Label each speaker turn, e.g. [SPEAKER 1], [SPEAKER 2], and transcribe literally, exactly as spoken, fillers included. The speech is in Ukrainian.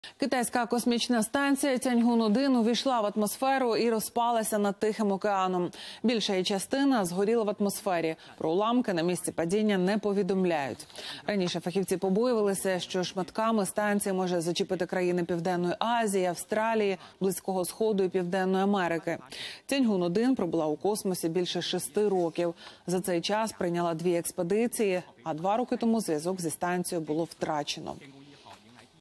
[SPEAKER 1] Китайська космічна станція Тяньгун один увійшла в атмосферу і розпалася над Тихим океаном. Більша її частина згоріла в атмосфері. Про уламки на місці падіння не повідомляють. Раніше фахівці побоювалися, що шматками станції може зачепити країни Південної Азії, Австралії, Близького Сходу і Південної Америки. Тяньгун один пробула у космосі більше шести років. За цей час прийняла дві експедиції, а два роки тому зв'язок зі станцією було втрачено.